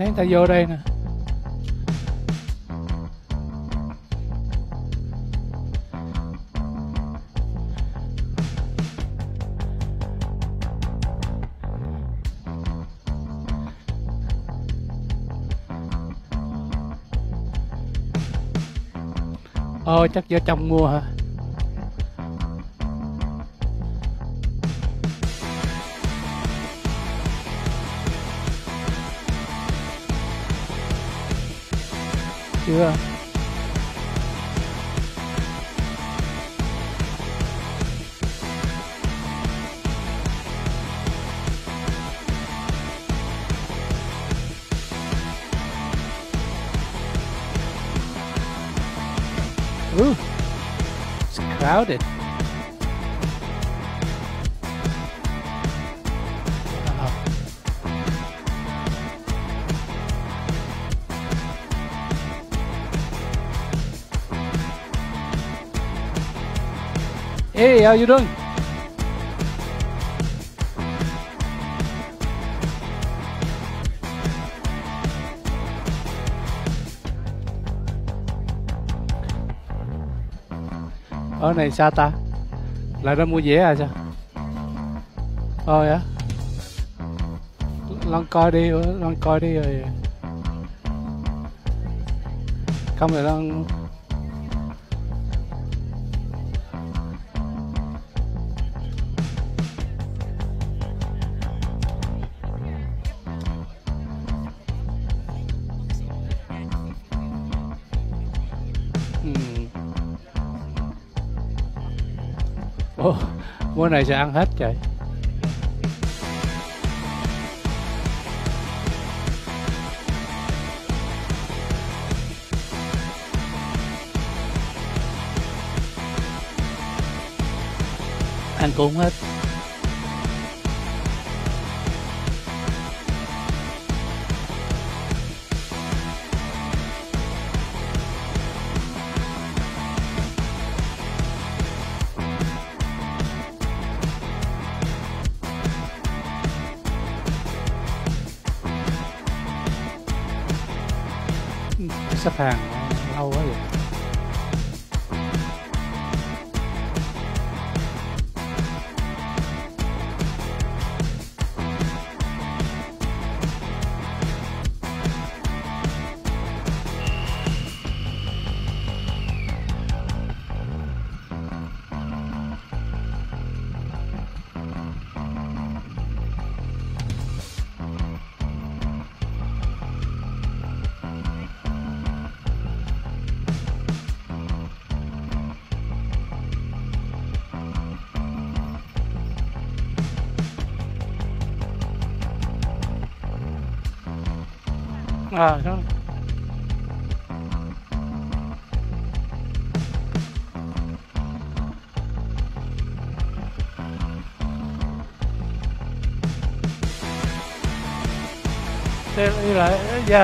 Thấy người ta vô đây nè. Ồ, chắc vô trong mua hả? Chưa. Ooh, it's crowded. Hey, how you doing? Ở này sao ta? Lại ra mua vé à sao? Ồ dạ. Lon coi đi rồi. Không rồi Lon. Ồ, mua này sẽ ăn hết trời. Ăn cũng hết. Xếp hàng lâu quá vậy. À, đó. Đây đi lại, dạ.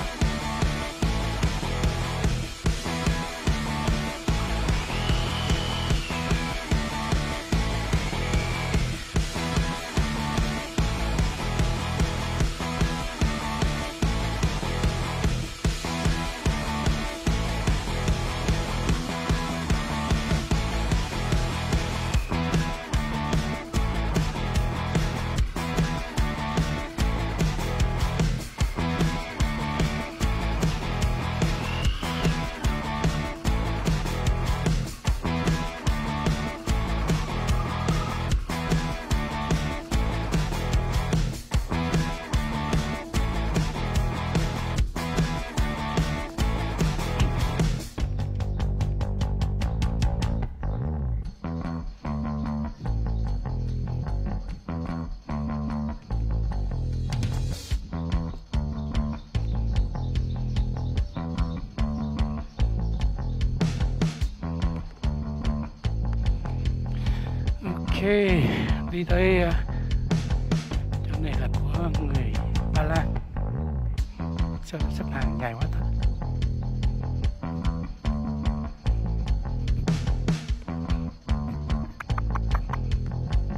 Ok, đi tới chỗ này là của người Ba Lan. Sao xếp hàng dài quá ta?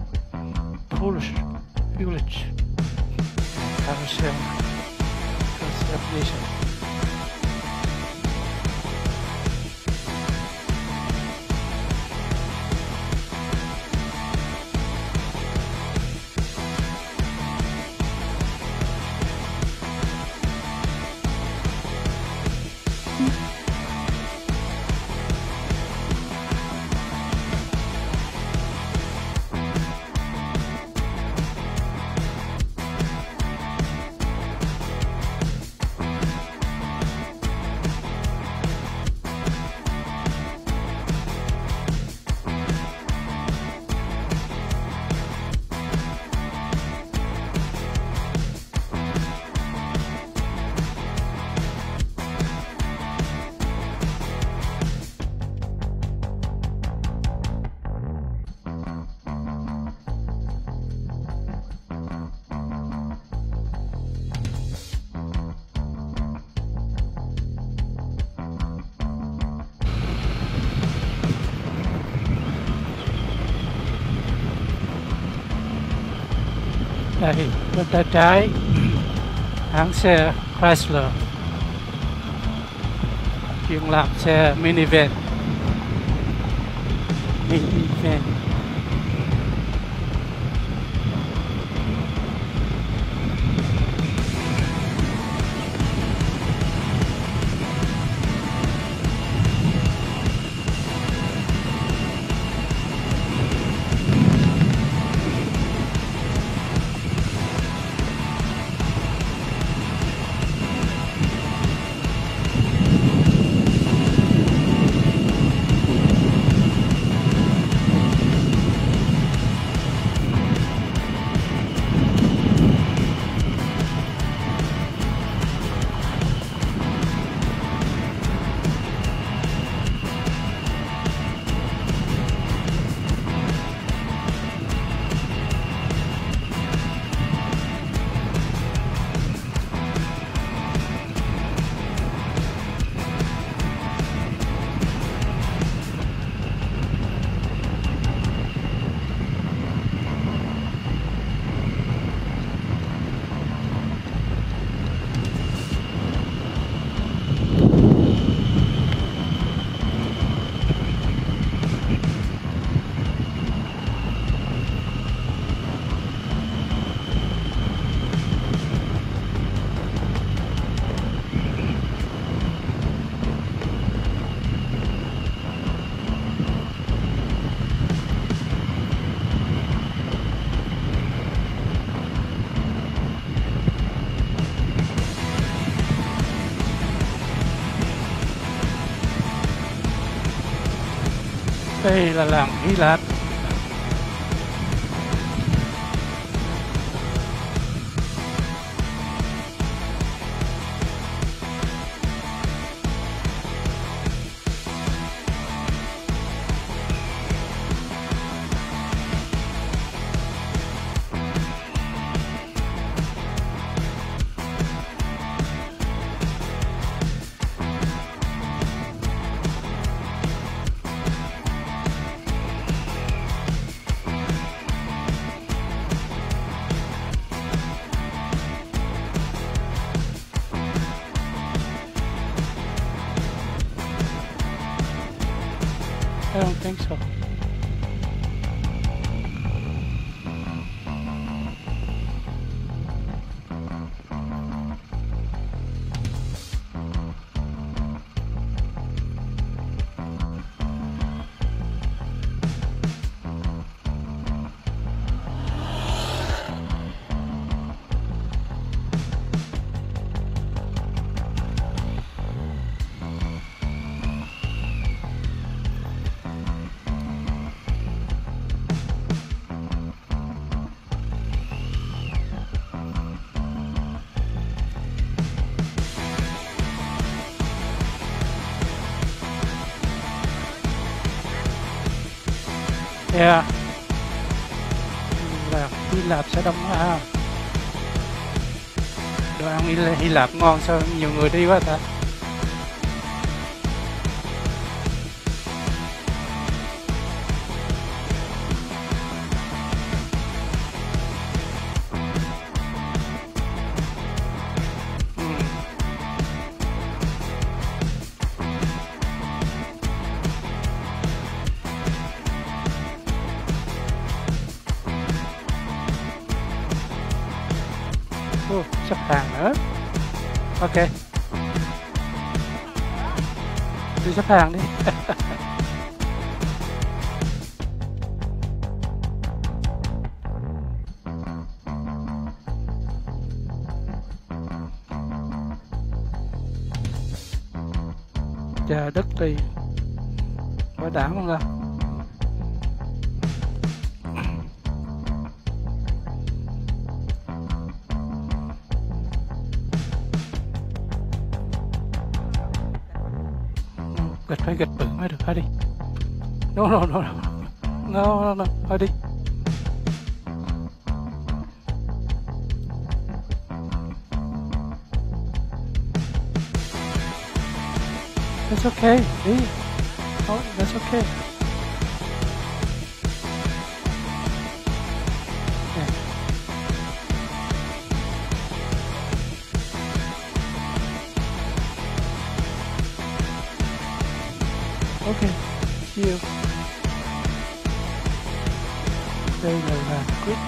Polish Village Carousel reputation. Đây, bên tay trái hãng xe Chrysler chuyên làm xe minivan. Đây là làng Hy Lạp. I don't think so. Yeah. Là Hy Lạp sẽ đông ha. Đồ ăn Hy Lạp ngon, sao nhiều người đi quá ta. Sắp hàng nữa. Ok, đi sắp hàng đi. Chờ đất đi, có đảm không nào? Gạch phải gạch bự mới được, thôi đi. No, thôi đi. That's okay, đi. Oh, that's okay. Yeah. Okay, see you. Đây là làng quýt.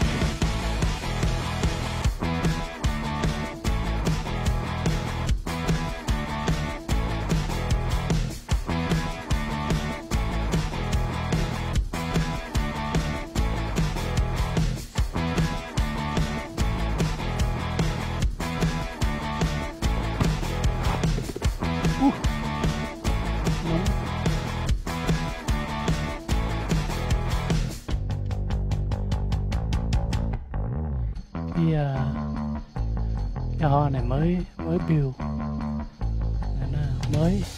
Cái ho này mới build nên là mới